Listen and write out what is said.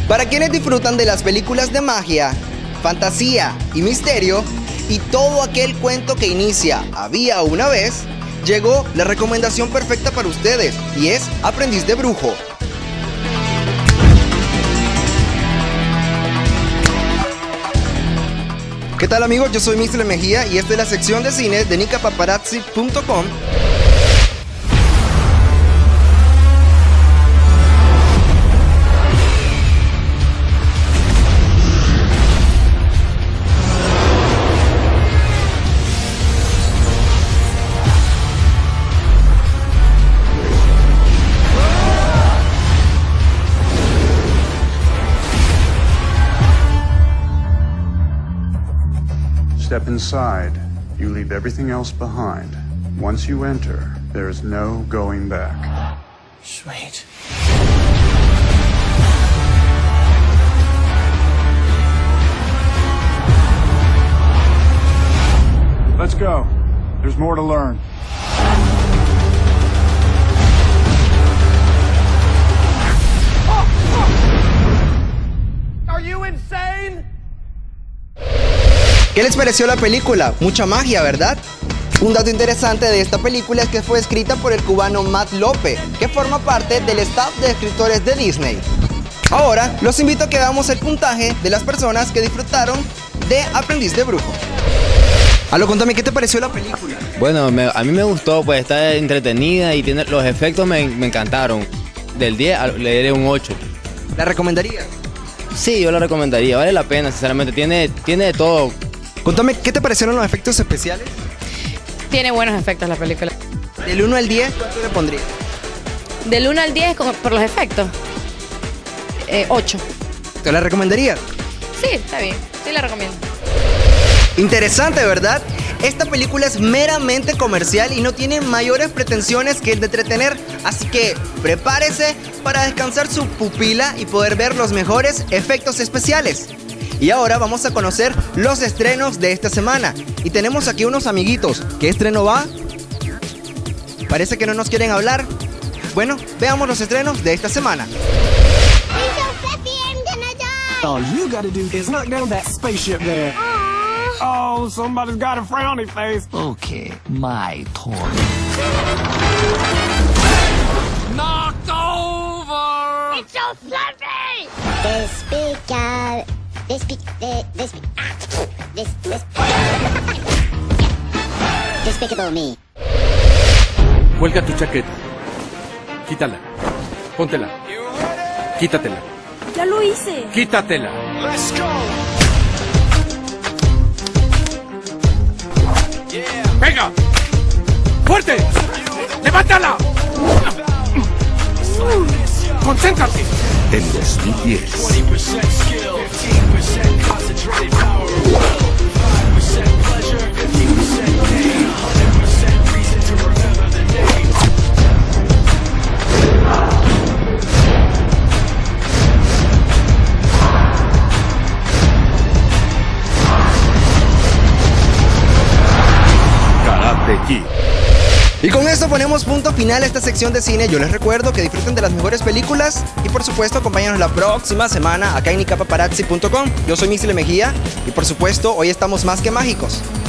Para quienes disfrutan de las películas de magia, fantasía y misterio, y todo aquel cuento que inicia Había una vez, llegó la recomendación perfecta para ustedes, y es Aprendiz de Brujo. ¿Qué tal, amigos? Yo soy Mr. Mejía y esta es la sección de cine de nicapaparazzi.com. Step inside. You leave everything else behind. Once you enter, there is no going back. Sweet. Let's go. There's more to learn. Are you insane? ¿Qué les pareció la película? Mucha magia, ¿verdad? Un dato interesante de esta película es que fue escrita por el cubano Matt Lope, que forma parte del staff de escritores de Disney. Ahora, los invito a que veamos el puntaje de las personas que disfrutaron de Aprendiz de Brujo. Aló, contame, ¿qué te pareció la película? Bueno, a mí me gustó, pues está entretenida y tiene, los efectos me encantaron. Del 10 le daré un 8. ¿La recomendarías? Sí, yo la recomendaría, vale la pena, sinceramente, tiene de todo. Contame, ¿qué te parecieron los efectos especiales? Tiene buenos efectos la película. Del 1 al 10, ¿cuánto le pondrías? Del 1 al 10 por los efectos, 8. ¿Te la recomendarías? Sí, está bien, sí la recomiendo. Interesante, ¿verdad? Esta película es meramente comercial y no tiene mayores pretensiones que el de entretener, así que prepárese para descansar su pupila y poder ver los mejores efectos especiales. Y ahora vamos a conocer los estrenos de esta semana. Y tenemos aquí unos amiguitos. ¿Qué estreno va? Parece que no nos quieren hablar. Bueno, veamos los estrenos de esta semana. All you gotta do is knock down that spaceship there. Oh, somebody's got a frowny face. Okay, my turn. Knocked over! It's so fluffy! Despicable Me. Cuelga tu chaqueta. Quítala. Póntela. Quítatela. Ya lo hice. Quítatela. Let's go! ¡Venga! ¡Fuerte! ¡Levántala! ¡Concéntrate! En 2010. Karate Kid. Y con esto ponemos punto final a esta sección de cine. Yo les recuerdo que disfruten de las mejores películas y por supuesto acompáñanos la próxima semana acá en nicapaparazzi.com. Yo soy Mr. Mejía y por supuesto hoy estamos más que mágicos.